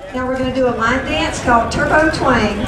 Now we're going to do a line dance called Turbo Twang.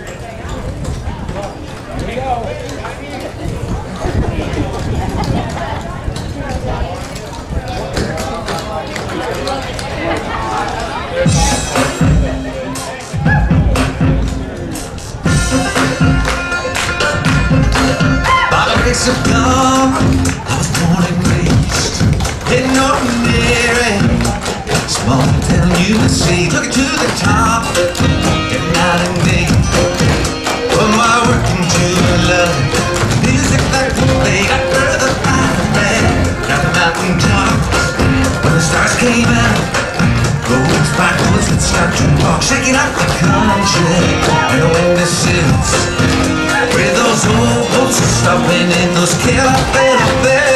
It's a dog, I was born and raised in ordinary small town USA. Looking to the top, every night and day. Put my work into my love, music that can play. Got further out of bed, down the mountain top. When the stars came out, roads backwards would start to walk, shaking up the country. And the wind is sits where those old boats are stopping in those Carolina.